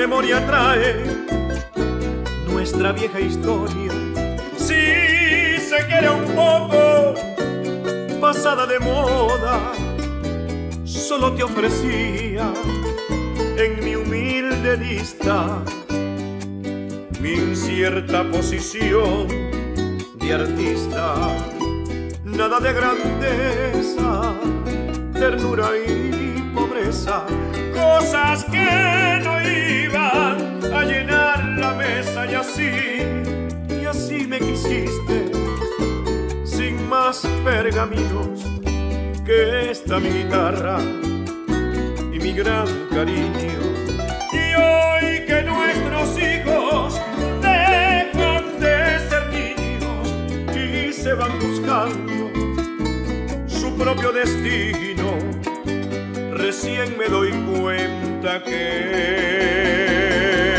memoria trae nuestra vieja historia. Sí, sé que era un poco pasada de moda, solo te ofrecía en mi humilde lista mi incierta posición de artista. Nada de grandeza, ternura y pobreza, cosas que no iban a llenar la mesa. Y así me quisiste, sin más pergaminos que esta mi guitarra y mi gran cariño. Y hoy que nuestros hijos dejan de ser niños y se van buscando su propio destino, recién me doy cuenta que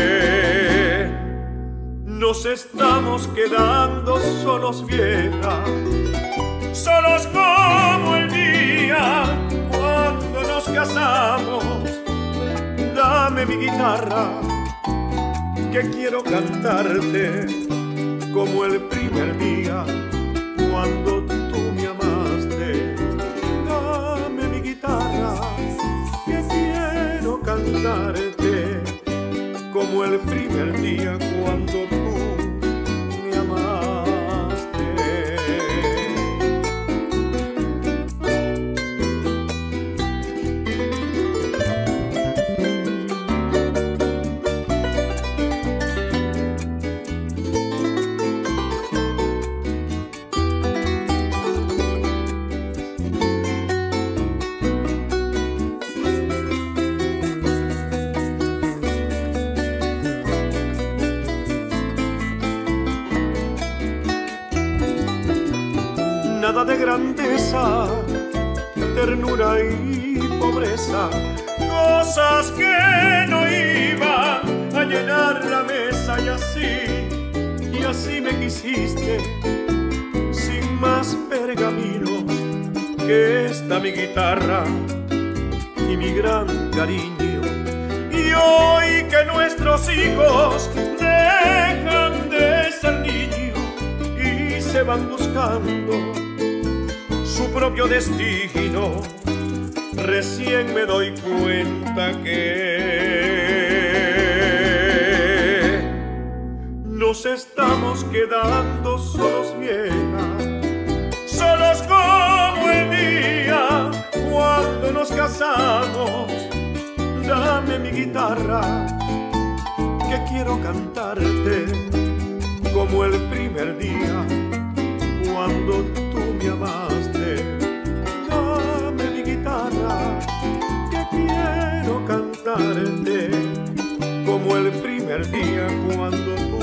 nos estamos quedando solos, vieja, solos como el día cuando nos casamos. Dame mi guitarra, que quiero cantarte como el primer día cuando tú me amaste. Dame mi guitarra, que quiero cantarte como el primer día cuando tú me amaste. Nada de grandeza, ternura y pobreza, cosas que no iban a llenar la mesa. Y así me quisiste, sin más pergaminos que esta mi guitarra y mi gran cariño. Y hoy que nuestros hijos dejan de ser niños y se van buscando su propio destino, recién me doy cuenta que nos estamos quedando solos, vieja, solos como el día cuando nos casamos. Dame mi guitarra, que quiero cantarte como el primer día cuando tú me amaste. Dame mi guitarra, que quiero cantarte como el primer día cuando tú